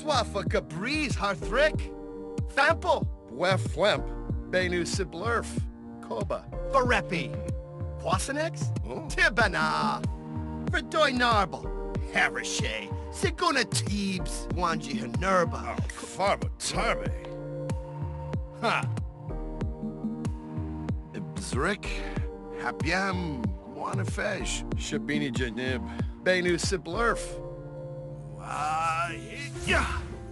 Swaffa Cabriz Harthrick. Thample. Wefwemp. Benu Siblerf. Koba. Barepi. Quasanex. Tibana. Verdoy Narble. Harishay. Siguna Teebs. Wanji Hanerba. Farbo Tarbe. Ha. Ibzrik. Hapiam. Wanafesh. Shabini Janib. Benu Siblerf. Yeah.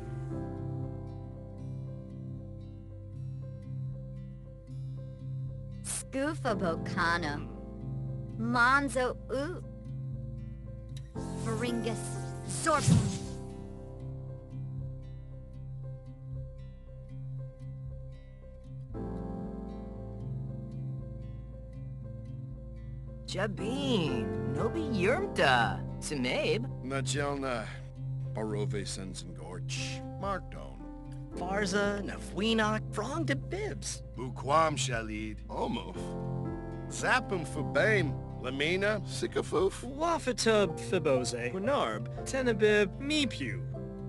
Scoofa Bocana. Monzo U. Faringus Zorp. Jabin, Nobi Yurmta, Simabe, Najelna. Barove Sens and Gorch. Markdown. Farza, Nafweenok, Frong de Bibs. Buquam Shalid. Omov. Zapum Fubaim. Lamina. Sikafoof. Wafatub Fibose, Winarb, Tenebib, Meepew.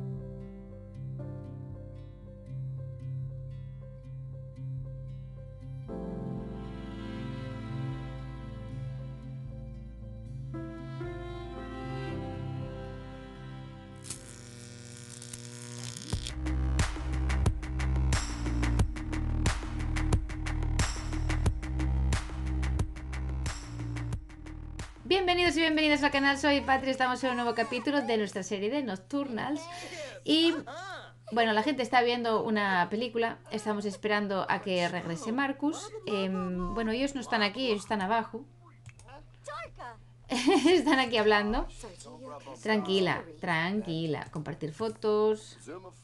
Bienvenidos y bienvenidas al canal, soy Patri, estamos en un nuevo capítulo de nuestra serie de Nocturnals. Y bueno, la gente está viendo una película, estamos esperando a que regrese Marcus. Bueno, ellos no están aquí, ellos están abajo. Están aquí hablando. Tranquila, tranquila, compartir fotos,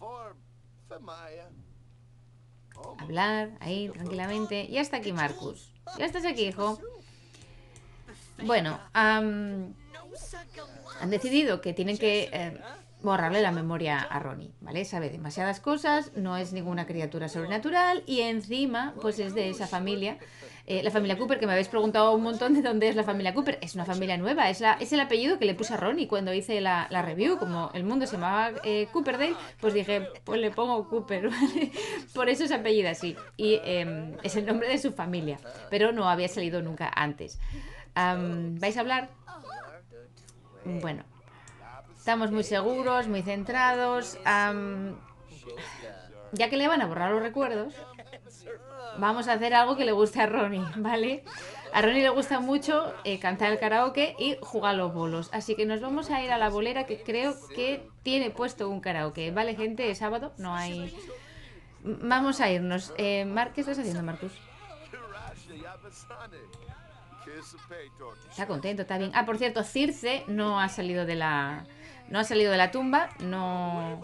hablar ahí tranquilamente. Ya está aquí Marcus, ya estás aquí, hijo. Bueno, han decidido que tienen que borrarle la memoria a Ronnie, ¿vale? Sabe demasiadas cosas, no es ninguna criatura sobrenatural y encima, pues es de esa familia, la familia Cooper, que me habéis preguntado un montón de dónde es la familia Cooper. Es una familia nueva, es el apellido que le puse a Ronnie cuando hice la review. Como el mundo se llamaba Cooperdale, pues dije, pues le pongo Cooper, ¿vale? Por eso se apellida así. Y es el nombre de su familia, pero no había salido nunca antes. ¿Vais a hablar? Bueno, estamos muy seguros, muy centrados. Ya que le van a borrar los recuerdos, vamos a hacer algo que le guste a Ronnie, ¿vale? A Ronnie le gusta mucho cantar el karaoke y jugar a los bolos. Así que nos vamos a ir a la bolera, que creo que tiene puesto un karaoke. ¿Vale, gente? Es sábado, no hay... Vamos a irnos. ¿Qué estás haciendo, Marcus? Está contento, está bien. Ah, por cierto, Circe no ha salido de la... No ha salido de la tumba, no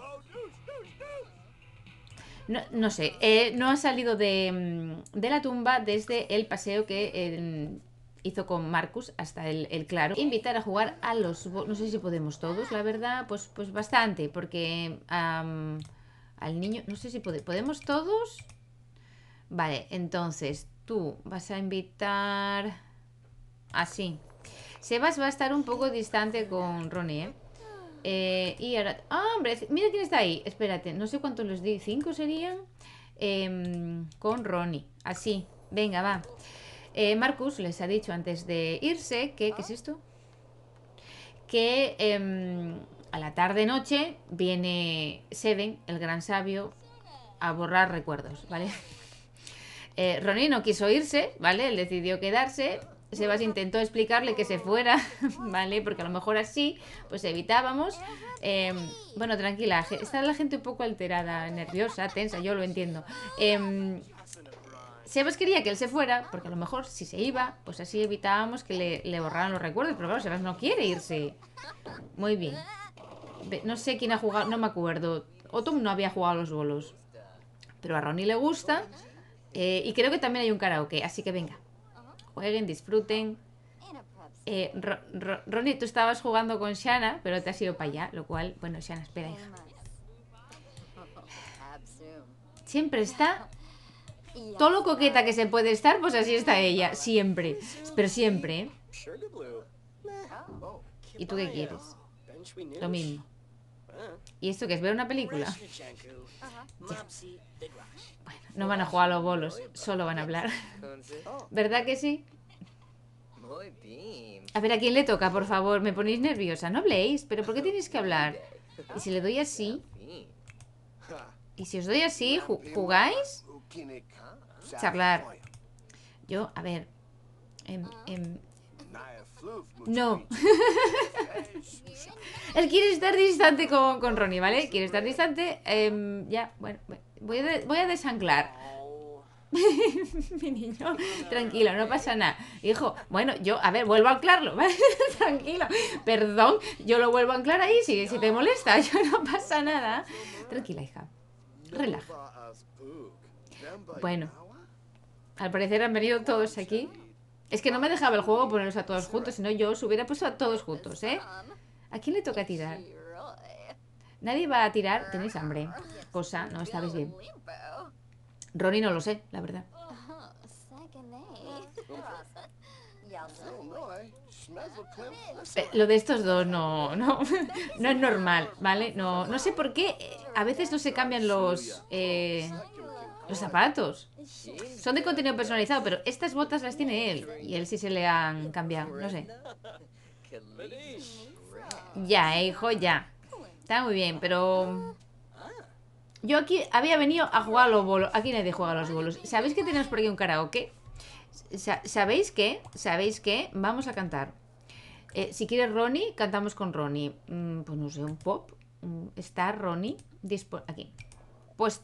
sé, no ha salido de la tumba desde el paseo que hizo con Marcus hasta el claro. Invitar a jugar a los... No sé si podemos todos, la verdad, pues bastante, porque al niño... No sé si podemos todos. Vale, entonces tú vas a invitar... Así. Sebas va a estar un poco distante con Ronnie, y ahora... ¡Ah, hombre! Mira quién está ahí. Espérate, no sé cuántos les di. 5 serían. Con Ronnie. Así. Venga, va. Marcus les ha dicho antes de irse que... ¿Qué es esto? Que a la tarde-noche viene Seven, el gran sabio, a borrar recuerdos, ¿vale? Ronnie no quiso irse, ¿vale? Él decidió quedarse. Sebas intentó explicarle que se fuera, ¿vale? Porque a lo mejor así, pues evitábamos. Bueno, tranquila, está la gente un poco alterada, nerviosa, tensa, yo lo entiendo. Sebas quería que él se fuera, porque a lo mejor si se iba, pues así evitábamos que le borraran los recuerdos. Pero claro, Sebas no quiere irse. Muy bien. No sé quién ha jugado, no me acuerdo. Otom no había jugado a los bolos. Pero a Ronnie le gusta. Y creo que también hay un karaoke, así que venga. Jueguen, disfruten. Ronnie, tú estabas jugando con Shanna, pero te has ido para allá, lo cual... Bueno, Shanna, espera, hija. Siempre está... Todo lo coqueta que se puede estar, pues así está ella. Siempre. Pero siempre, ¿eh? ¿Y tú qué quieres? Lo mismo. ¿Y esto qué es? ¿Ver una película? Bueno, no van a jugar a los bolos, solo van a hablar. ¿Verdad que sí? A ver, ¿a quién le toca, por favor? Me ponéis nerviosa. No habléis, pero ¿por qué tenéis que hablar? ¿Y si le doy así? ¿Y si os doy así, jugáis? Charlar. Yo, a ver... No. Él quiere estar distante con Ronnie, ¿vale? Quiere estar distante. Ya, bueno, voy a desanclar. Mi niño, tranquilo, no pasa nada. Hijo, bueno, yo, a ver, vuelvo a anclarlo, ¿vale? Tranquilo, perdón, yo lo vuelvo a anclar ahí si te molesta, yo no pasa nada. Tranquila, hija, relaja. Bueno, al parecer han venido todos aquí. Es que no me dejaba el juego ponerlos a todos juntos, sino yo os hubiera puesto a todos juntos, ¿eh? ¿A quién le toca tirar? Nadie va a tirar. ¿Tenéis hambre? Cosa, no estabais bien. Ronnie no lo sé, la verdad. Lo de estos dos no es normal, ¿vale? No sé por qué a veces no se cambian los zapatos. Son de contenido personalizado, pero estas botas las tiene él. Y él sí se le han cambiado, no sé. Ya, hijo, ya. Está muy bien, pero... Yo aquí había venido a jugar a los bolos. Aquí nadie juega a los bolos. ¿Sabéis que tenemos por aquí un karaoke? ¿Sabéis qué? ¿Sabéis qué? Vamos a cantar. Si quieres Ronnie, cantamos con Ronnie. Pues no sé, un pop. ¿Está Ronnie? Aquí. Pues,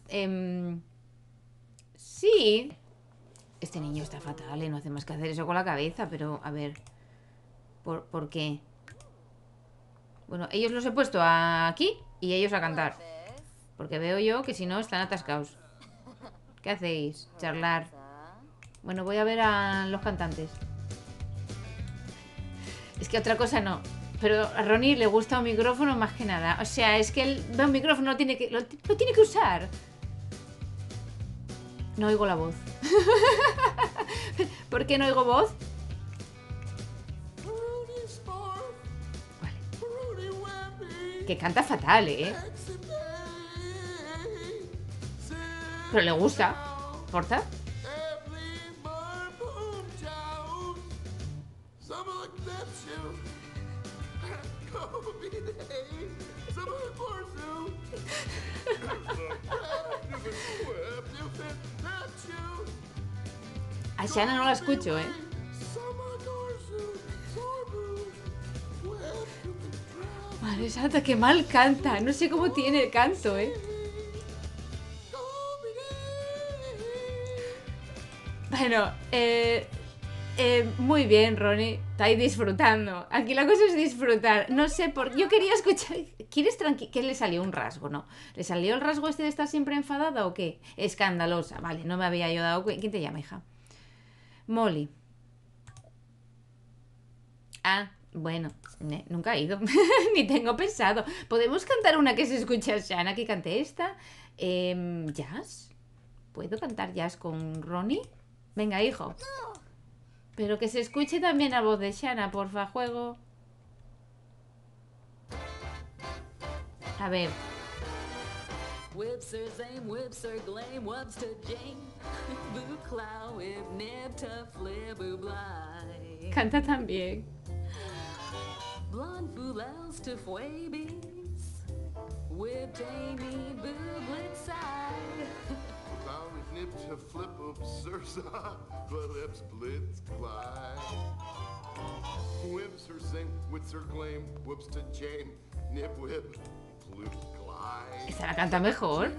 sí. Este niño está fatal, no hace más que hacer eso con la cabeza, pero, a ver. ¿Por qué? Bueno, ellos los he puesto aquí y ellos a cantar. Porque veo yo que si no están atascados. ¿Qué hacéis? Charlar. Bueno, voy a ver a los cantantes. Es que otra cosa no. Pero a Ronnie le gusta un micrófono más que nada. O sea, es que él ve un micrófono, lo tiene que usar. No oigo la voz. ¿Por qué no oigo voz? Vale. Que canta fatal, ¿eh? Pero le gusta. ¿Porta? A Shanna no la escucho, ¿eh? Madre santa, qué mal canta. No sé cómo tiene el canto, ¿eh? Bueno, muy bien, Ronnie. Estáis disfrutando. Aquí la cosa es disfrutar. No sé por... Yo quería escuchar... ¿Quieres ¿Qué le salió? Un rasgo, ¿no? ¿Le salió el rasgo este de estar siempre enfadada o qué? Escandalosa. Vale, no me había yo dado cuenta. ¿Quién te llama, hija? Molly. Ah, bueno. Nunca he ido. Ni tengo pensado. ¿Podemos cantar una que se escuche a Shanna? Que cante esta. ¿Jazz? ¿Puedo cantar jazz con Ronnie? Venga, hijo. Pero que se escuche también la voz de Shanna, porfa, juego. A ver. Canta también. Esta la canta mejor.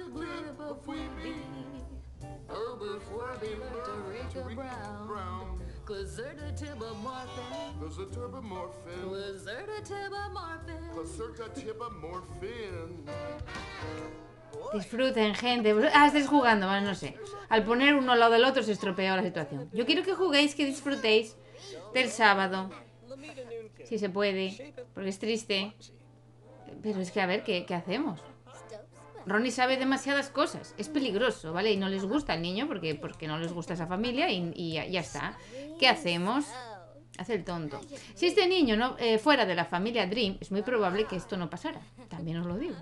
Disfruten, gente. Estáis jugando, vale, no sé. Al poner uno al lado del otro se estropeó la situación. Yo quiero que juguéis, que disfrutéis del sábado. Si se puede. Porque es triste. Pero es que a ver, ¿qué hacemos? Ronnie sabe demasiadas cosas. Es peligroso, ¿vale? Y no les gusta al niño porque no les gusta esa familia y ya está. ¿Qué hacemos? Hace el tonto. Si este niño no fuera de la familia Dream, es muy probable que esto no pasara. También os lo digo.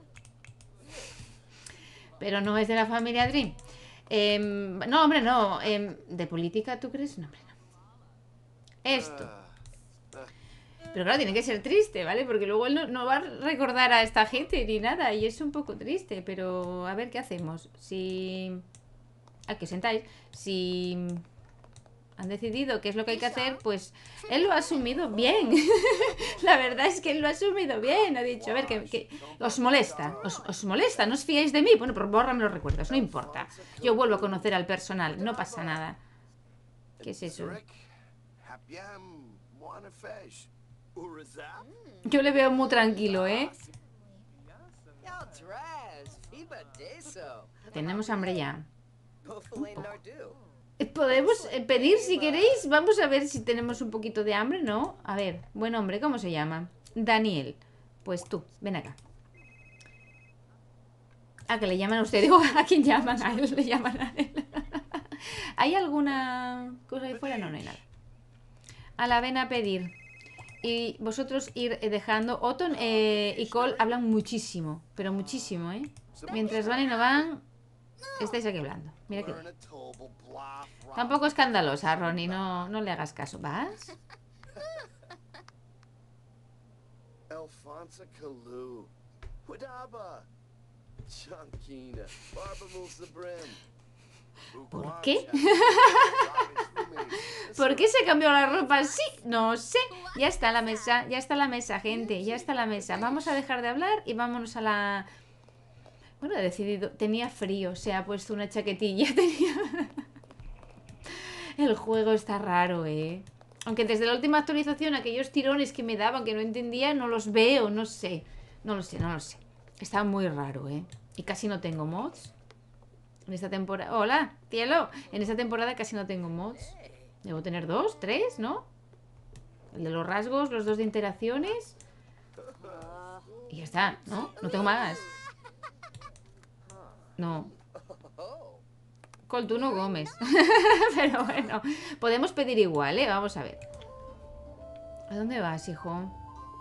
Pero no es de la familia Dream. No, hombre, no. ¿De política tú crees? No, hombre, no. Esto. Pero claro, tiene que ser triste, ¿vale? Porque luego él no va a recordar a esta gente ni nada. Y es un poco triste. Pero a ver qué hacemos. Si... Aquí os sentáis. Si... han decidido qué es lo que hay que hacer, pues él lo ha asumido bien. La verdad es que él lo ha asumido bien. Ha dicho, a ver, que os molesta, os molesta, no os fiáis de mí. Bueno, pues bórrame los recuerdos, no importa. Yo vuelvo a conocer al personal, no pasa nada. ¿Qué es eso? Yo le veo muy tranquilo, ¿eh? Tenemos hambre ya. Podemos pedir si queréis. Vamos a ver si tenemos un poquito de hambre, ¿no? A ver, buen hombre, ¿cómo se llama? Daniel. Pues tú, ven acá. ¿A que le llaman a usted? Digo, ¿a quién llaman? A él le llaman a él. ¿Hay alguna cosa ahí fuera? No, no hay nada. A la ven a pedir. Y vosotros ir dejando. Otton y Cole hablan muchísimo. Pero muchísimo, ¿eh? Mientras van y no van, estáis aquí hablando. Mira que... Tampoco escandalosa, Ronnie, no le hagas caso. ¿Vas? ¿Por qué? ¿Por qué se cambió la ropa así? No sé. Ya está la mesa, gente. Ya está la mesa. Vamos a dejar de hablar y vámonos a la... Bueno, he decidido... Tenía frío, se ha puesto una chaquetilla. El juego está raro, ¿eh? Aunque desde la última actualización aquellos tirones que me daban, que no entendía, no los veo, no sé. No lo sé. Está muy raro, ¿eh? Y casi no tengo mods. En esta temporada... ¡Hola, cielo! En esta temporada casi no tengo mods. Debo tener 2, 3, ¿no? El de los rasgos, los 2 de interacciones. Y ya está, ¿no? No tengo más. No. Col, tú no Gómez. Pero bueno, podemos pedir igual, ¿eh? Vamos a ver. ¿A dónde vas, hijo?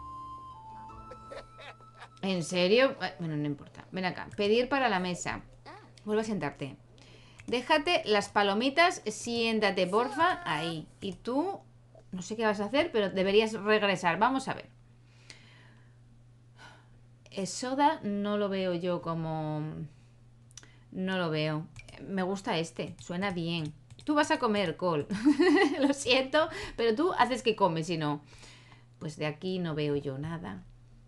¿En serio? Bueno, no importa. Ven acá. Pedir para la mesa. Vuelve a sentarte. Déjate las palomitas. Siéntate, porfa. Ahí. Y tú... No sé qué vas a hacer, pero deberías regresar. Vamos a ver. Soda no lo veo yo como... No lo veo. Me gusta este. Suena bien. Tú vas a comer, Cole. Lo siento, pero tú haces que comes, si no. Pues de aquí no veo yo nada.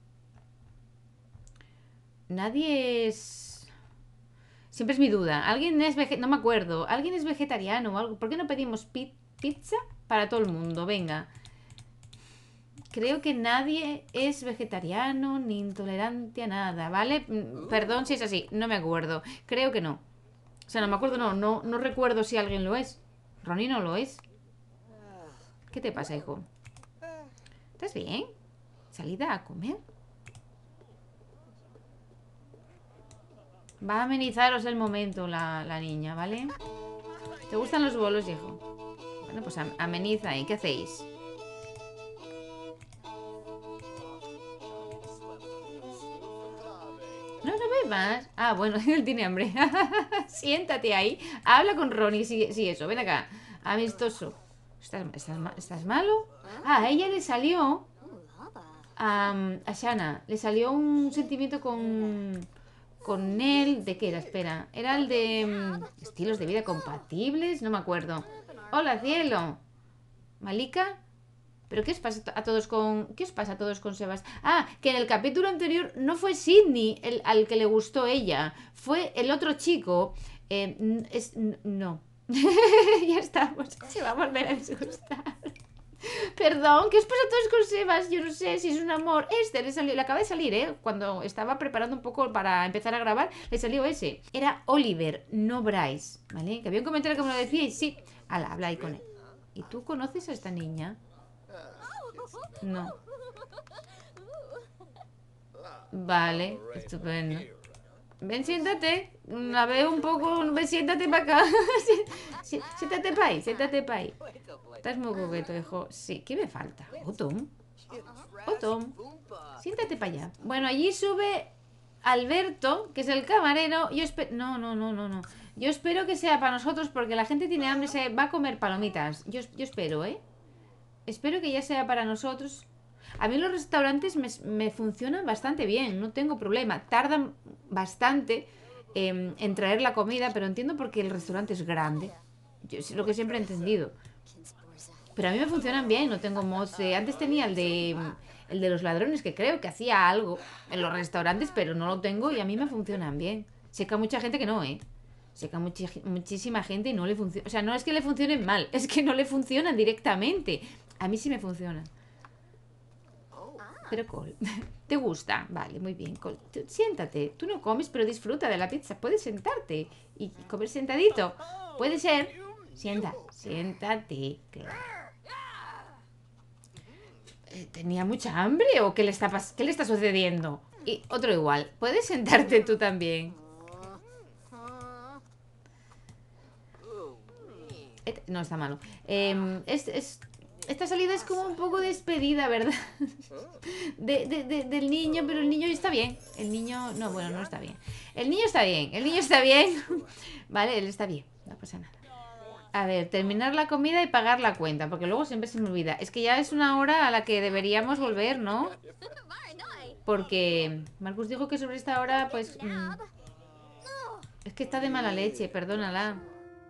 Nadie es... Siempre es mi duda. ¿Alguien es vegetariano? No me acuerdo. ¿Alguien es vegetariano o algo? ¿Por qué no pedimos pizza para todo el mundo? Venga. Creo que nadie es vegetariano ni intolerante a nada, ¿vale? Perdón si es así. No me acuerdo. Creo que no. O sea, no me acuerdo, no recuerdo si alguien lo es. Ronnie no lo es. ¿Qué te pasa, hijo? ¿Estás bien? ¿Salida a comer? Va a amenizaros el momento la niña, ¿vale? ¿Te gustan los bolos, hijo? Bueno, pues ameniza. ¿Y qué hacéis? No bebas. Ah, bueno, él tiene hambre. Siéntate ahí. Habla con Ronnie. Sí, eso. Ven acá. Amistoso. ¿Estás malo? Ah, a ella le salió... A Shanna. Le salió un sentimiento con él. ¿De qué era? Espera. Era el de... estilos de vida compatibles. No me acuerdo. Hola, cielo. ¿Malika? ¿Pero qué os pasa a todos con... ¿Qué os pasa a todos con Sebas? Ah, que en el capítulo anterior no fue Sidney al que le gustó ella. Fue el otro chico. No. Ya estamos. Se va a volver a disgustar. Perdón, ¿qué os pasa a todos con Sebas? Yo no sé si es un amor. Le acaba de salir, ¿eh? Cuando estaba preparando un poco para empezar a grabar, le salió ese. Era Oliver, no Bryce, ¿vale? Que había un comentario que me lo decía y sí. Habla ahí con él. ¿Y tú conoces a esta niña? No. Vale, estupendo. Ven, siéntate. La veo un poco... Ven, siéntate para acá. Siéntate para ahí, siéntate para ahí. Estás muy coqueto, hijo. Sí, ¿qué me falta? Tom. Tom. Siéntate para allá. Bueno, allí sube Alberto, que es el camarero. Yo espero... No. Yo espero que sea para nosotros porque la gente tiene hambre, se va a comer palomitas. Yo espero, ¿eh? Espero que ya sea para nosotros. A mí los restaurantes me funcionan bastante bien, no tengo problema. Tardan bastante en traer la comida, pero entiendo porque el restaurante es grande. Es lo que siempre he entendido. Pero a mí me funcionan bien, no tengo mods. Antes tenía el de los ladrones, que creo que hacía algo en los restaurantes, pero no lo tengo y a mí me funcionan bien. Sé que a mucha gente que no, ¿eh? Sé que a muchísima gente y no le funciona. O sea, no es que le funcionen mal, es que no le funcionan directamente. A mí sí me funcionan. Pero Cole, ¿te gusta? Vale, muy bien, Cole. Siéntate. Tú no comes, pero disfruta de la pizza. Puedes sentarte y comer sentadito. Puede ser. Siéntate. ¿Tenía mucha hambre o qué le está sucediendo? Y otro igual. Puedes sentarte tú también. No, está malo. Esta salida es como un poco despedida, ¿verdad? Del niño, pero el niño está bien. El niño... No, bueno, no está bien. El niño está bien. Vale, él está bien. No pasa nada. A ver, terminar la comida y pagar la cuenta, porque luego siempre se me olvida. Es que ya es una hora a la que deberíamos volver, ¿no? Porque Marcus dijo que sobre esta hora, pues... es que está de mala leche, perdónala.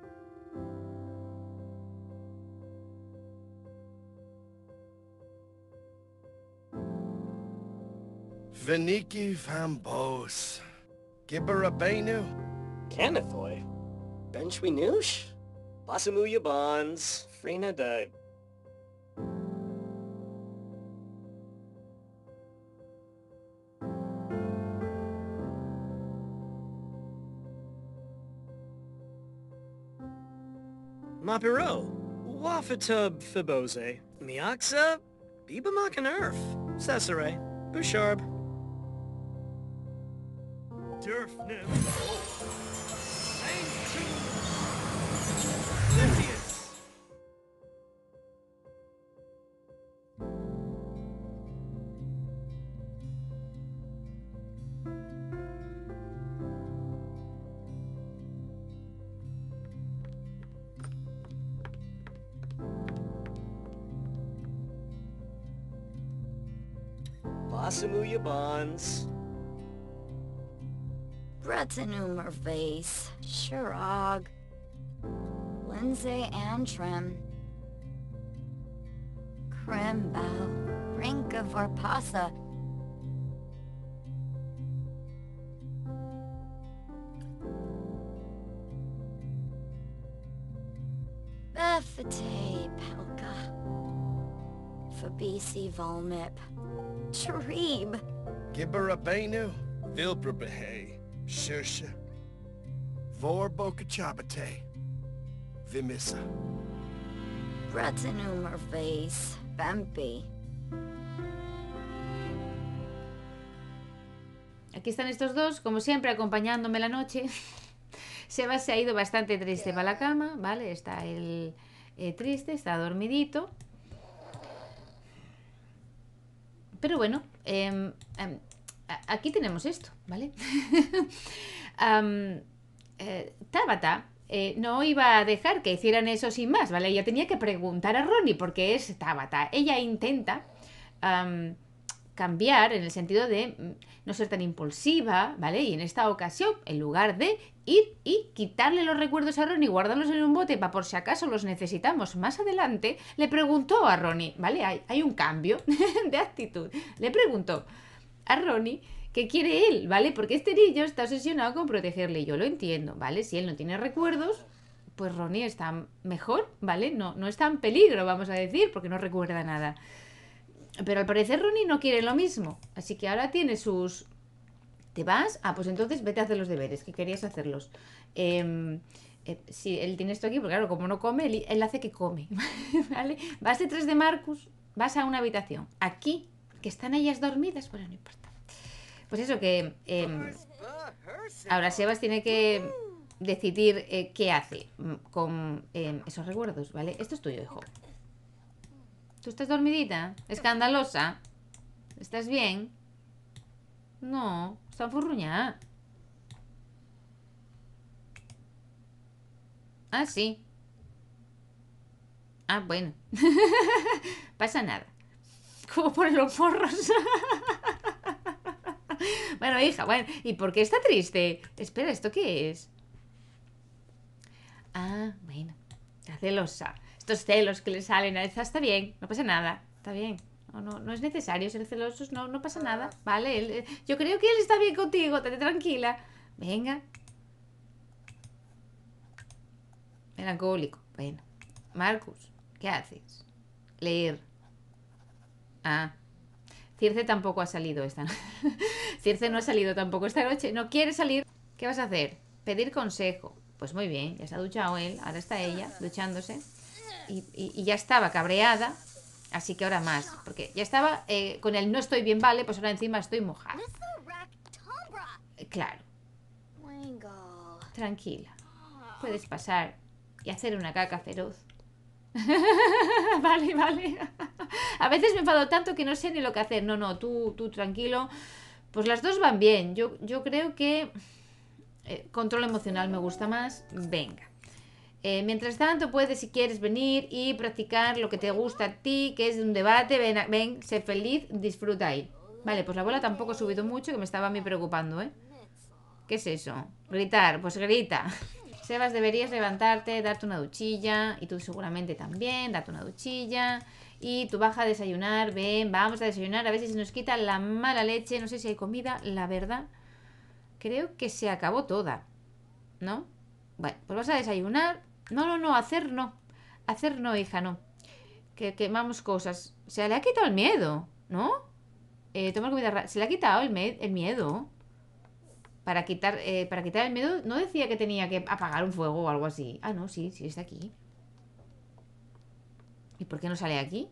Veniki Vambos. Gibberabenu. Canathoy. Benchwinush. Basamuya Bonds. Frina de... Mapiro. Wafatub Fibose. Miaxa. Bibamakanurf. Cesare. Busharb. Durfnim. Sanctum. Lydius. Basamuya Bonds. Brettanumer Vase. Shirog. Lindsay Antrim. Crimbow. Brink of Orpasa. Bethate Pelka. Fabisi Volmip. Trebe. Gibberabenu. Vilbrabehe. Shirsha. Vorbokachabate. Vimissa. Brettanumer Vase. Bempi. Aquí están estos dos, como siempre, acompañándome la noche. Seba se ha ido bastante triste para la cama, ¿vale? Está él triste, está dormidito. Pero bueno, aquí tenemos esto, ¿vale? Tabata no iba a dejar que hicieran eso sin más, ¿vale? Ella tenía que preguntar a Ronnie porque es Tabata. Ella intenta cambiar en el sentido de no ser tan impulsiva, ¿vale? Y en esta ocasión, en lugar de ir y quitarle los recuerdos a Ronnie, guardarlos en un bote para por si acaso los necesitamos más adelante, le preguntó a Ronnie, ¿vale? Hay un cambio de actitud. Le preguntó a Ronnie qué quiere él, ¿vale? Porque este niño está obsesionado con protegerle. Yo lo entiendo, ¿vale? Si él no tiene recuerdos, pues Ronnie está mejor, ¿vale? No está en peligro, vamos a decir, porque no recuerda nada. Pero al parecer Ronnie no quiere lo mismo. Así que ahora tiene sus... ¿Te vas? Ah, pues entonces vete a hacer los deberes, que querías hacerlos. Sí, él tiene esto aquí, porque claro, como no come, él hace que come. ¿Vale? Vas detrás de Marcus, vas a una habitación. Aquí, que están ellas dormidas, bueno, no importa. Pues eso, que Ahora Sebas tiene que decidir qué hace con esos recuerdos, ¿vale? Esto es tuyo, hijo. ¿Tú estás dormidita? ¿Escandalosa? ¿Estás bien? No, está enfurruñada. Ah, sí. Ah, bueno. Pasa nada. Como por los morros. Bueno, hija, bueno. ¿Y por qué está triste? Espera, ¿esto qué es? Ah, bueno. Está celosa. Estos celos que le salen a esta está bien. No pasa nada. Está bien. No es necesario ser celosos. No pasa nada. Vale. Yo creo que él está bien contigo. Estate tranquila. Venga. Melancólico. Bueno. Marcus, ¿qué haces? Leer. Ah. Circe tampoco ha salido esta noche. Circe no ha salido tampoco esta noche. No quiere salir. ¿Qué vas a hacer? Pedir consejo. Pues muy bien, ya se ha duchado él. Ahora está ella duchándose. Y ya estaba cabreada. Así que ahora más. Porque ya estaba con el no estoy bien, vale. Pues ahora encima estoy mojada. Claro. Tranquila. Puedes pasar y hacer una caca feroz. Vale. A veces me enfado tanto que no sé ni lo que hacer. No, tú tranquilo. Pues las dos van bien. Yo creo que control emocional me gusta más. Venga. Mientras tanto puedes, si quieres, venir y practicar lo que te gusta a ti, que es un debate. Ven, sé feliz, disfruta ahí. Vale, pues la bola tampoco ha subido mucho, que me estaba a mí preocupando, ¿eh? ¿Qué es eso? Gritar, pues grita. Sebas, deberías levantarte, darte una duchilla. Y tú seguramente también, darte una duchilla. Y tú baja a desayunar. Ven, vamos a desayunar. A ver si se nos quita la mala leche. No sé si hay comida, la verdad. Creo que se acabó toda, ¿no? Bueno, pues vas a desayunar. No, hacer no. Hacer no, hija, no. Que quemamos cosas. Se le ha quitado el miedo, ¿no? Toma comida. Se le ha quitado el miedo. Para quitar el miedo, no decía que tenía que apagar un fuego o algo así. Ah, no, sí, está aquí. ¿Y por qué no sale aquí?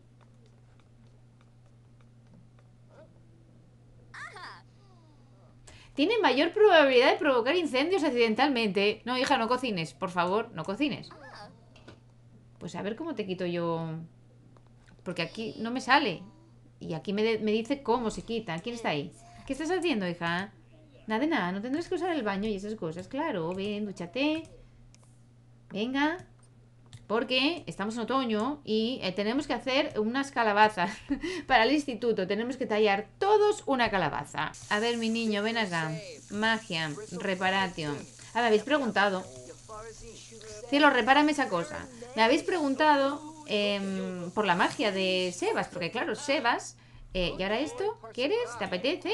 Tiene mayor probabilidad de provocar incendios accidentalmente. No, hija, no cocines, por favor, no cocines. Pues a ver cómo te quito yo. Porque aquí no me sale. Y aquí me dice cómo se quita. ¿Quién está ahí? ¿Qué estás haciendo, hija? Nada, no tendrás que usar el baño y esas cosas. Claro, ven, dúchate. Venga. Porque estamos en otoño y tenemos que hacer unas calabazas para el instituto. Tenemos que tallar todos una calabaza. A ver, mi niño, ven acá. Magia, reparation. Ah, me habéis preguntado. Cielo, repárame esa cosa. Me habéis preguntado por la magia de Sebas. Porque claro, Sebas... ¿y ahora esto? ¿Quieres? ¿Te apetece?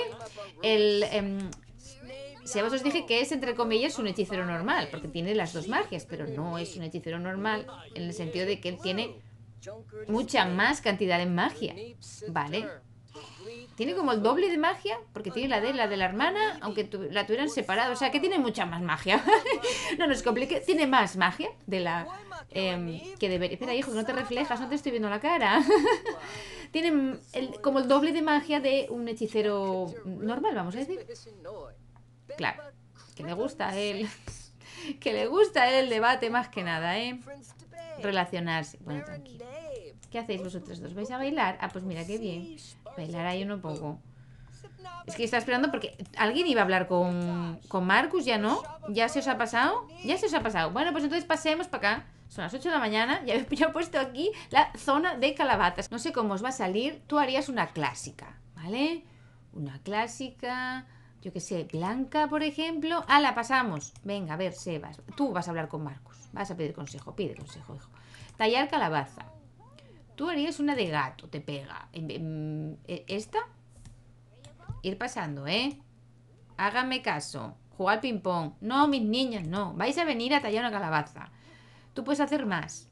Sebas os dije que es, entre comillas, un hechicero normal, porque tiene las dos magias, pero no es un hechicero normal en el sentido de que él tiene mucha más cantidad de magia, ¿vale? Tiene como el doble de magia, porque tiene la de la hermana, aunque la tuvieran separada, o sea que tiene mucha más magia. No nos complique, tiene más magia de la que debería. Espera, hijo, que no te reflejas, no te estoy viendo la cara. Tiene como el doble de magia de un hechicero normal, vamos a decir. Claro, que le gusta a él. Que le gusta a él el debate más que nada, ¿eh? Relacionarse. Bueno, tranquilo. ¿Qué hacéis vosotros dos? ¿Vais a bailar? Ah, pues mira, qué bien. Bailar ahí uno poco. Es que está esperando porque alguien iba a hablar con Marcus, ¿ya no? ¿Ya se os ha pasado? Ya se os ha pasado. Bueno, pues entonces pasemos para acá. Son las 8 de la mañana. Ya he puesto aquí la zona de calabazas. No sé cómo os va a salir. Tú harías una clásica, ¿vale? Una clásica... Yo qué sé, blanca, por ejemplo. Ah, la pasamos. Venga, a ver, Sebas. Tú vas a hablar con Marcus. Vas a pedir consejo. Pide consejo, hijo. Tallar calabaza. Tú harías una de gato. Te pega. ¿Esta? Ir pasando, ¿eh? Háganme caso. Jugar ping-pong. No, mis niñas, no. Vais a venir a tallar una calabaza. Tú puedes hacer más.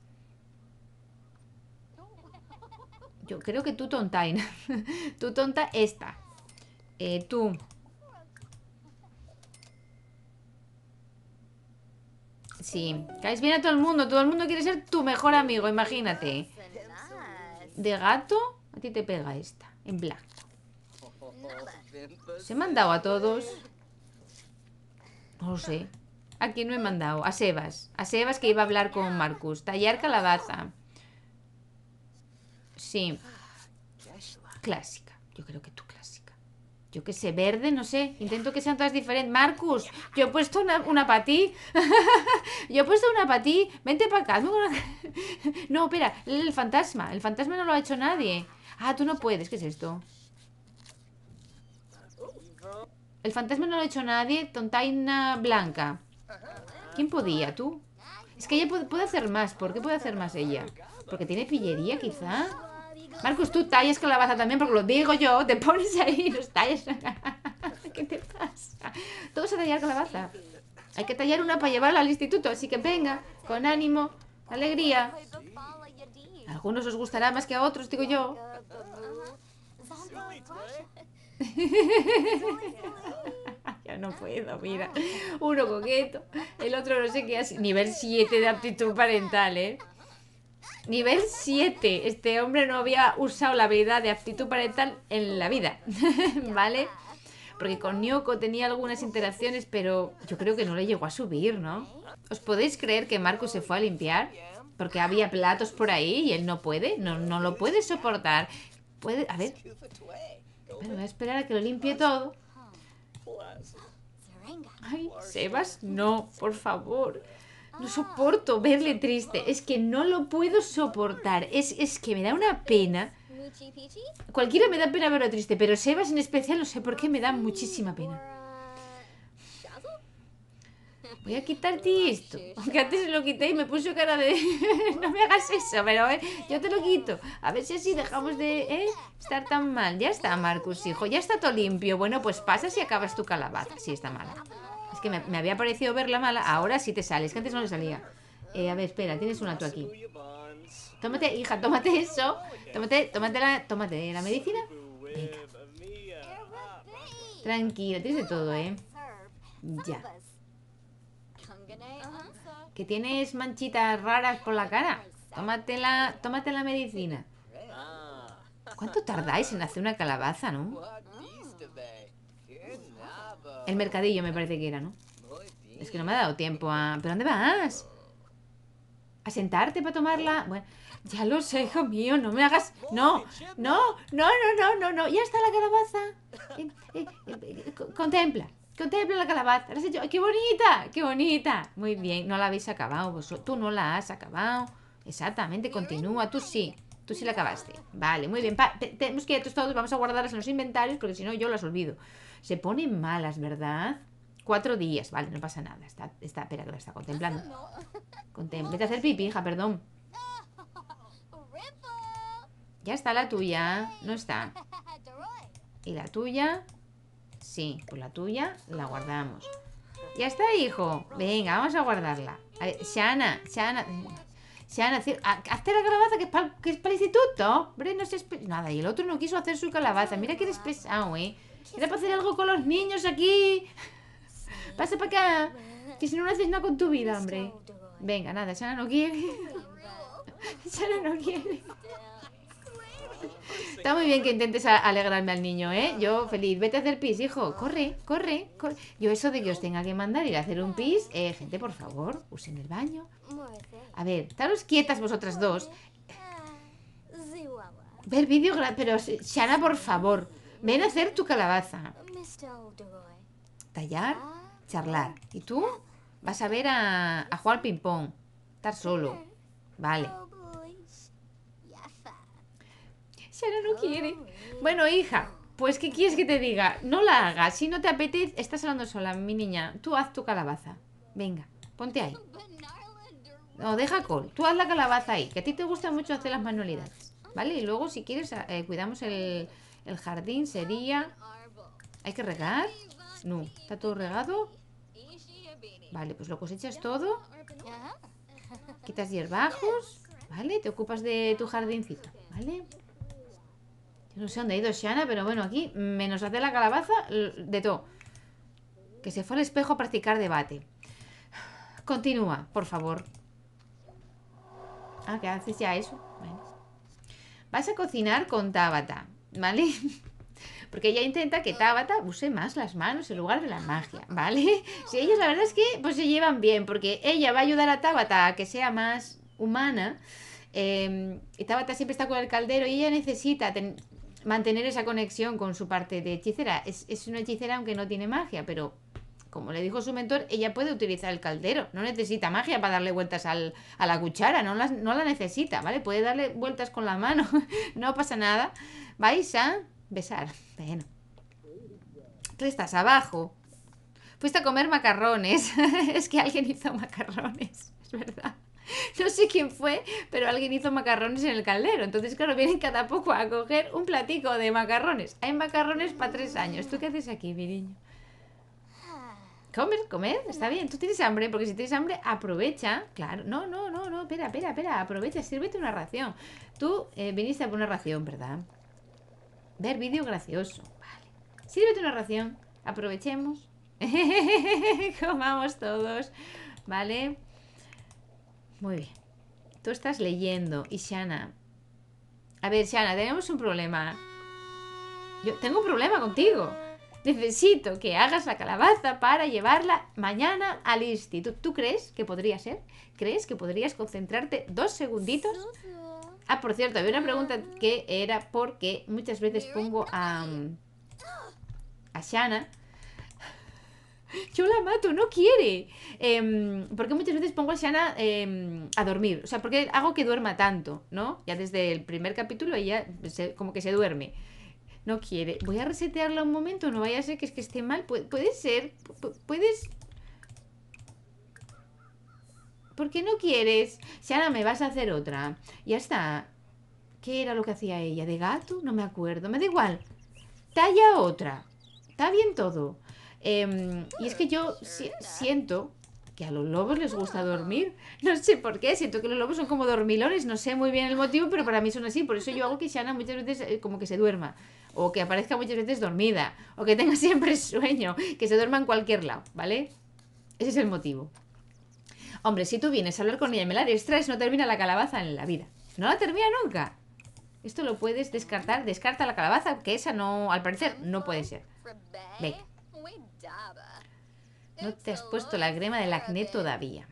Yo creo que tú tontaina. Tú tonta esta. Tú... Sí, caes bien a todo el mundo quiere ser tu mejor amigo, imagínate. De gato, a ti te pega esta, en blanco. Se me han dado a todos. No lo sé. ¿A quién me he mandado? A Sebas. A Sebas, que iba a hablar con Marcus. Tallar calabaza. Sí. Clásica. Yo creo que tú clásica. Yo que sé, verde, no sé. Intento que sean todas diferentes. Marcus, yo he puesto una para ti. Yo he puesto una para ti. Vente para acá. No, espera. El fantasma. El fantasma no lo ha hecho nadie. Ah, tú no puedes. ¿Qué es esto? El fantasma no lo ha hecho nadie. Tontaina blanca. ¿Quién podía? ¿Tú? Es que ella puede hacer más. ¿Por qué puede hacer más ella? ¿Porque tiene pillería, quizá? Marcus, tú tallas calabaza también, porque lo digo yo. Te pones ahí y los tallas. ¿Qué te pasa? Todos a tallar calabaza. Hay que tallar una para llevarla al instituto. Así que venga, con ánimo, alegría. A algunos os gustará más que a otros, digo yo. Ya no puedo, mira. Uno coqueto, el otro no sé qué hace. Nivel 7 de aptitud parental, ¿eh? Nivel 7. Este hombre no había usado la habilidad de aptitud parental en la vida. ¿Vale? Porque con Nyoko tenía algunas interacciones, pero yo creo que no le llegó a subir, ¿no? ¿Os podéis creer que Marcus se fue a limpiar? Porque había platos por ahí y él no puede. No lo puede soportar. Puede... A ver. Pero voy a esperar a que lo limpie todo. Ay, Sebas, no, por favor. No soporto verle triste. Es que no lo puedo soportar. Es que me da una pena. Cualquiera me da pena verlo triste, pero Sebas en especial, no sé por qué, me da muchísima pena. Voy a quitarte esto. Aunque antes lo quité y me puso cara de... No me hagas eso, pero yo te lo quito. A ver si así dejamos de estar tan mal. Ya está, Marcus, hijo. Ya está todo limpio. Bueno, pues pasas y acabas tu calabaza. Sí, está mala. Es que me había parecido verla mala. Ahora sí te sales, que antes no le salía. A ver, espera, tienes una tú aquí. Tómate, hija, tómate eso. Tómate la medicina. Venga. Tranquila, tienes de todo, Ya. Que tienes manchitas raras por la cara. Tómate la medicina. ¿Cuánto tardáis en hacer una calabaza, no? El mercadillo me parece que era, ¿no? Es que no me ha dado tiempo a... ¿Pero dónde vas? ¿A sentarte para tomarla? Bueno, ya lo sé, hijo mío, no me hagas... No. Ya está la calabaza. Contempla la calabaza. ¿La has hecho? ¡Qué bonita! ¡Qué bonita! Muy bien, no la habéis acabado vosotros. Tú no la has acabado. Exactamente, continúa. Tú sí la acabaste. Vale, muy bien. Tenemos que ir todos, vamos a guardarlas en los inventarios, porque si no yo las olvido. Se ponen malas, ¿verdad? 4 días. Vale, no pasa nada. Espera, que la está contemplando. Vete a hacer pipí, hija, perdón. Ya está la tuya. No está. ¿Y la tuya? Sí, pues la tuya la guardamos. Ya está, hijo. Venga, vamos a guardarla. A ver, Shana, hazte la calabaza que es para el instituto. Hombre, no seas nada. Y el otro no quiso hacer su calabaza. Mira que eres pesado, Era para hacer algo con los niños aquí. Pasa para acá. Que si no, no haces nada con tu vida, hombre. Venga, nada, Shana no quiere. Shana no quiere. Está muy bien que intentes alegrarme al niño, Yo feliz. Vete a hacer pis, hijo. Corre. Yo eso de que os tenga que mandar ir a hacer un pis... gente, por favor, usen el baño. A ver, estaros quietas vosotras dos. Ver vídeo... Pero, Shana, por favor, ven a hacer tu calabaza. Tallar, charlar. ¿Y tú? Vas a ver a jugar al ping-pong. Estar solo. Vale. Shana no quiere. Bueno, hija, pues ¿qué quieres que te diga? No la hagas. Si no te apetece, estás hablando sola, mi niña. Tú haz tu calabaza. Venga, ponte ahí. No, deja Col. Tú haz la calabaza ahí, que a ti te gusta mucho hacer las manualidades. ¿Vale? Y luego, si quieres, cuidamos el jardín. Sería... ¿Hay que regar? No. ¿Está todo regado? Vale, pues lo cosechas todo. Quitas hierbajos. ¿Vale? Te ocupas de tu jardincito. ¿Vale? Yo no sé dónde ha ido Shana, pero bueno, aquí, menos hacer la calabaza, de todo. Que se fue al espejo a practicar debate. Continúa, por favor. ¿Qué haces ya eso? Bueno. Vas a cocinar con Tabata, ¿vale? Porque ella intenta que Tabata use más las manos en lugar de la magia, ¿vale? Si ellos la verdad es que pues se llevan bien, porque ella va a ayudar a Tabata a que sea más humana. Y Tabata siempre está con el caldero y ella necesita mantener esa conexión con su parte de hechicera. Es una hechicera aunque no tiene magia, pero como le dijo su mentor, ella puede utilizar el caldero. No necesita magia para darle vueltas a la cuchara, no la necesita, ¿vale? Puede darle vueltas con la mano, no pasa nada. Vais a besar. Bueno. ¿Qué estás abajo? Fuiste a comer macarrones. Es que alguien hizo macarrones, es verdad. No sé quién fue, pero alguien hizo macarrones en el caldero. Entonces, claro, vienen cada poco a coger un platico de macarrones. Hay macarrones para 3 años. ¿Tú qué haces aquí, mi niño? Comer, está bien. Tú tienes hambre, porque si tienes hambre, aprovecha. Claro, no, espera, aprovecha, sírvete una ración. Tú viniste a por una ración, ¿verdad? Ver vídeo gracioso, vale. Sírvete una ración, aprovechemos. Comamos todos, ¿vale? Muy bien. Tú estás leyendo. Y Shanna. A ver, Shanna, tenemos un problema. Yo tengo un problema contigo. Necesito que hagas la calabaza para llevarla mañana al instituto. ¿Tú crees que podría ser? ¿Crees que podrías concentrarte 2 segunditos? Ah, por cierto, había una pregunta que era porque muchas veces pongo a Shanna. Yo la mato, no quiere. Porque muchas veces pongo a Shanna a dormir. O sea, porque hago que duerma tanto, ¿no? Ya desde el primer capítulo ella como que se duerme. No quiere. Voy a resetearla un momento. No vaya a ser que esté mal. Puede ser. Puedes. ¿Por qué no quieres? Shanna, me vas a hacer otra. Ya está. ¿Qué era lo que hacía ella? ¿De gato? No me acuerdo. Me da igual. Talla otra. Está bien todo. Y es que yo siento que a los lobos les gusta dormir. No sé por qué. Siento que los lobos son como dormilones. No sé muy bien el motivo, pero para mí son así. Por eso yo hago que Shanna muchas veces como que se duerma. O que aparezca muchas veces dormida. O que tenga siempre sueño. Que se duerma en cualquier lado, ¿vale? Ese es el motivo. Hombre, si tú vienes a hablar con ella y me la distraes, no termina la calabaza en la vida. No la termina nunca. Esto lo puedes descartar. Descarta la calabaza, que esa no, al parecer, no puede ser. Venga. No te has puesto la crema del acné todavía.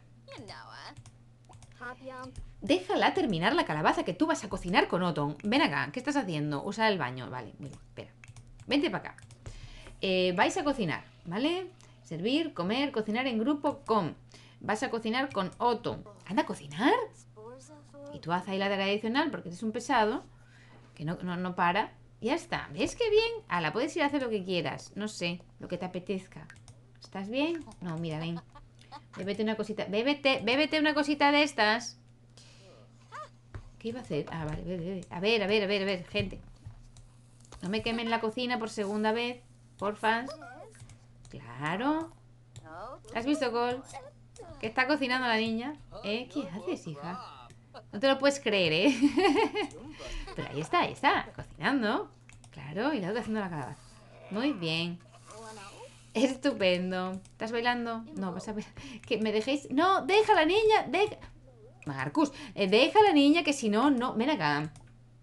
Déjala terminar la calabaza, que tú vas a cocinar con Oton. Ven acá, ¿qué estás haciendo? Usa el baño, vale, muy bien, espera. Vente para acá. Vais a cocinar, ¿vale? Servir, comer, cocinar en grupo con. Vas a cocinar con Oton. ¿Anda a cocinar? Y tú haz ahí la tarea adicional porque eres un pesado que no para. Ya está, ¿ves qué bien? Ala, puedes ir a hacer lo que quieras. No sé, lo que te apetezca. ¿Estás bien? No, mira, ven. Bébete una cosita. Bébete una cosita de estas. ¿Qué iba a hacer? Ah, vale, bebe. A ver, gente. No me quemen la cocina por segunda vez. Porfa. Claro. ¿Has visto, Cole? ¿Qué está cocinando la niña? ¿Qué haces, hija? No te lo puedes creer, ¿eh? Pero ahí está, cocinando. Claro, y la otra haciendo la calabaza. Muy bien. Estupendo. ¿Estás bailando? No, vas a ver. Que me dejéis. No, deja a la niña. Marcus, deja a la niña que si no, no. Ven acá.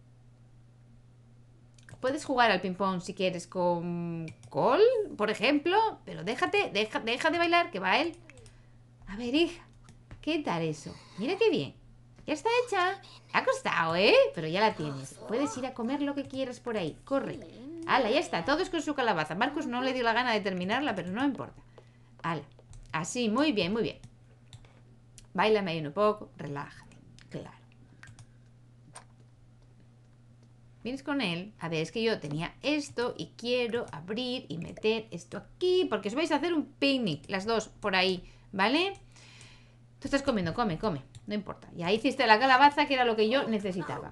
Puedes jugar al ping-pong si quieres con Cole, por ejemplo. Pero deja de bailar, que va él. A ver, hija. ¿Qué tal eso? Mira qué bien. Ya está hecha. Ha costado, ¿eh? Pero ya la tienes. Puedes ir a comer lo que quieras por ahí. Corre. Hala, ya está. Todos con su calabaza. Marcus no le dio la gana de terminarla, pero no importa. Hala. Así, muy bien, muy bien. Báilame ahí un poco. Relájate. Claro. ¿Vienes con él? A ver, es que yo tenía esto y quiero abrir y meter esto aquí porque os vais a hacer un picnic. Las dos por ahí, ¿vale? Tú estás comiendo, come. No importa. Y ahí hiciste la calabaza, que era lo que yo necesitaba.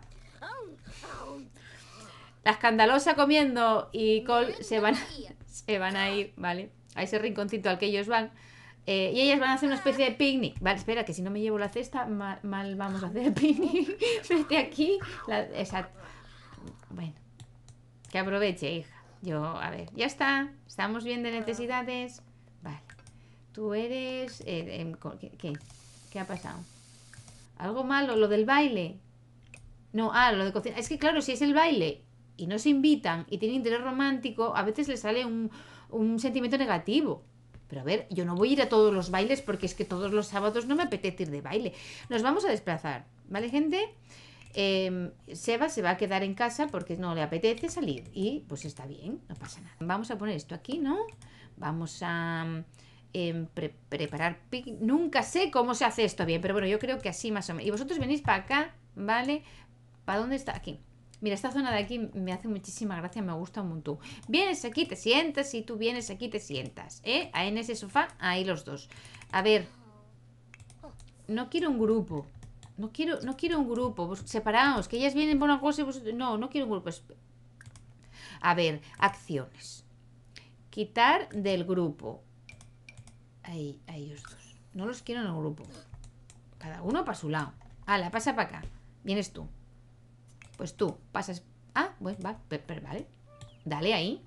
La escandalosa comiendo y Cole se van a ir, ¿vale? A ese rinconcito al que ellos van. Y ellas van a hacer una especie de picnic. Vale, espera, que si no me llevo la cesta, mal vamos a hacer el picnic. Vete aquí. Exacto. Bueno. Que aproveche, hija. A ver, ya está. Estamos bien de necesidades. Vale. Tú eres... ¿Qué ha pasado? ¿Algo malo? ¿Lo del baile? No, lo de cocinar. Es que claro, si es el baile y no se invitan y tienen interés romántico, a veces les sale un sentimiento negativo. Pero a ver, yo no voy a ir a todos los bailes porque es que todos los sábados no me apetece ir de baile. Nos vamos a desplazar, ¿vale, gente? Seba se va a quedar en casa porque no le apetece salir. Y pues está bien, no pasa nada. Vamos a poner esto aquí, ¿no? Vamos a preparar picnic. Nunca sé cómo se hace esto bien, pero bueno, yo creo que así más o menos. Y vosotros venís para acá, ¿vale? ¿Para dónde está? Aquí. Mira, esta zona de aquí me hace muchísima gracia, me gusta un montón. Vienes aquí, te sientas, y tú vienes aquí, te sientas, ¿eh? Ahí en ese sofá, ahí los dos. A ver, no quiero un grupo. No quiero un grupo. Separaos, que ellas vienen por una cosa y vosotros... No quiero un grupo. A ver, acciones. Quitar del grupo. Ahí, ellos dos. No los quiero en el grupo. Cada uno para su lado. Hala, pasa para acá. Vienes tú. Pues tú pasas... Ah, pues va, pero vale. Dale ahí.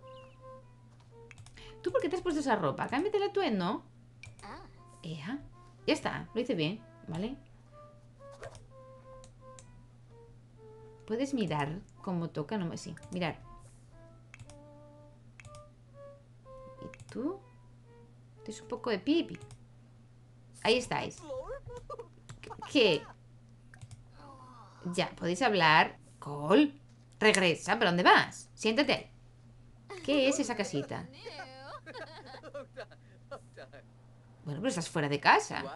¿Tú por qué te has puesto esa ropa? Cámbiatela tú, ¿no? Ya está, lo hice bien, ¿vale? ¿Puedes mirar cómo toca? No, sí, mirar. ¿Y tú? Es un poco de pipi. Ahí estáis. ¿Qué? Ya, podéis hablar. Cole, regresa, ¿pero dónde vas? Siéntate. ¿Qué es esa casita? Bueno, pero estás fuera de casa.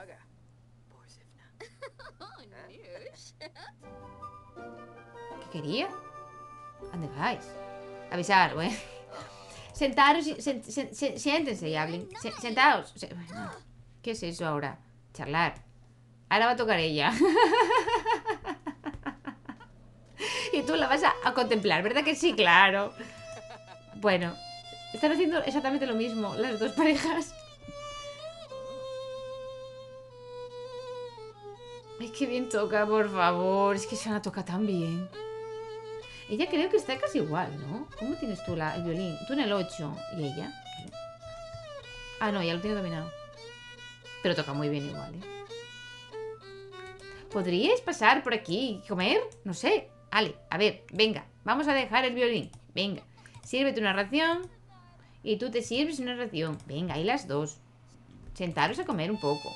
¿Qué quería? ¿Dónde vais? Avisar, güey. Sentaros y... siéntense y hablen. Sentaos. ¿Qué es eso ahora? Charlar. Ahora va a tocar ella. Y tú la vas a contemplar, ¿verdad que sí? Claro. Bueno, están haciendo exactamente lo mismo las dos parejas. Ay, qué bien toca, por favor. Es que Shanna toca tan bien. Ella creo que está casi igual, ¿no? ¿Cómo tienes tú el violín? Tú en el 8 y ella. Ah, no, ya lo tiene dominado. Pero toca muy bien igual, ¿eh? ¿Podríais pasar por aquí y comer? No sé. Ale, a ver, venga, vamos a dejar el violín. Venga, sírvete una ración y tú te sirves una ración. Venga, ahí las dos. Sentaros a comer un poco.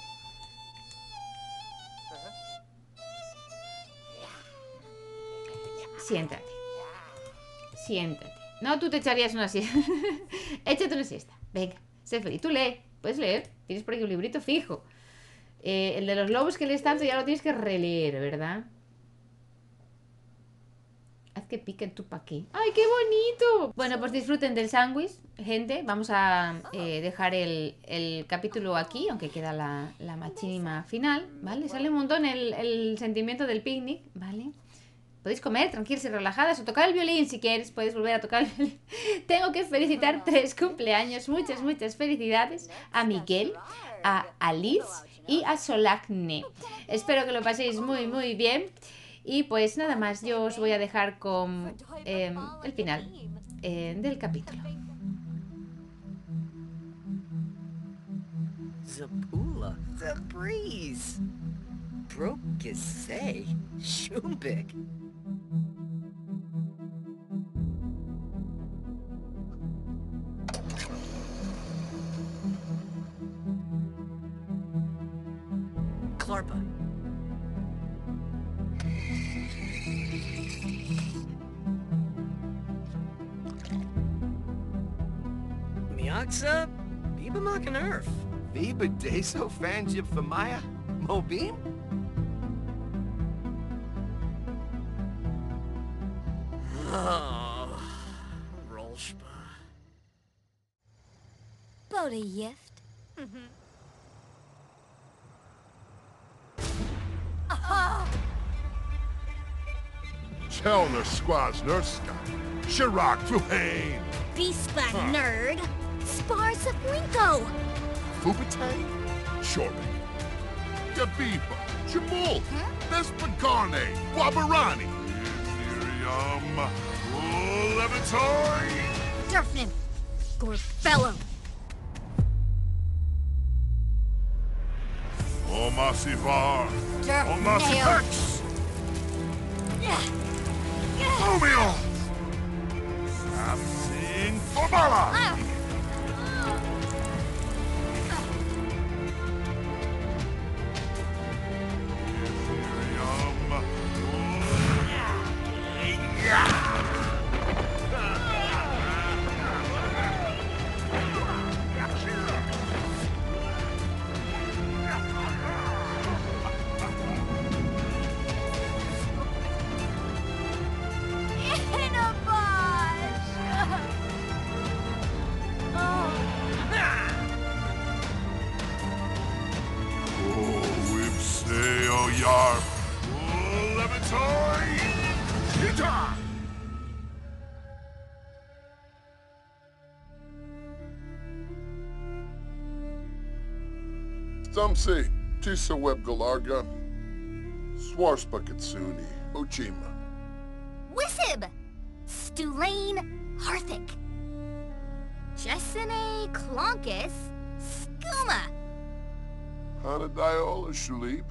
Siéntate. Siéntate. No, tú te echarías una siesta. Échate una siesta. Venga, sé feliz. Tú lee. Puedes leer. Tienes por aquí un librito fijo. El de los lobos que lees tanto ya lo tienes que releer, ¿verdad? Haz que piquen tu paqué. ¡Ay, qué bonito! Bueno, pues disfruten del sándwich, gente. Vamos a dejar el capítulo aquí, aunque queda la machínima final, ¿vale? Sale un montón el sentimiento del picnic, ¿vale? Podéis comer tranquilas y relajadas o tocar el violín si quieres. Puedes volver a tocar el violín. Tengo que felicitar 3 cumpleaños. Muchas felicidades a Miguel, a Alice y a Solagne. Espero que lo paséis muy bien. Y pues nada más, yo os voy a dejar con el final del capítulo. Zapula, the breeze. Brokisei, Shumbik. Clarpa. Miaksa, Bibamak and Earth. Viva Deso Fanjib Famaya? Mobim? Oh, Rolshpa. Boda Yift. Chelner Squaz Nurska. Shirak Fuhain. Beastbat Nerd. Sparsa Blinko. Fupate. Shorbik. Gabiba. Jamul. Vespagarne. Wabarani. Miriam. Levitoy. Durfnin. Gorbello. Omasivar. Durfnail. Omasipex. Omeo. Bala! In a bunch! Oh, Ipseo Yar. Oh, Levitoy! Hita! Stumsy, Tisa Web Galarga, Swarspakitsuni, Ochima. Wisib! Stulane Harthic. Jessene Clonkus Skooma. Hanadiola Shulip.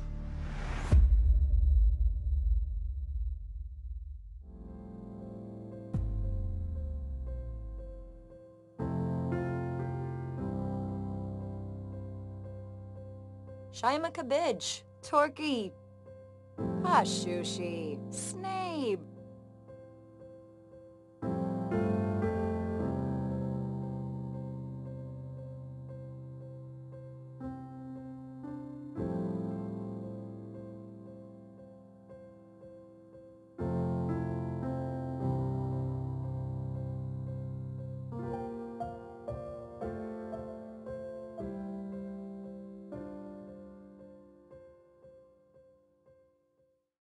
Shaima Kabij, Torky, Hashushi, Snabe.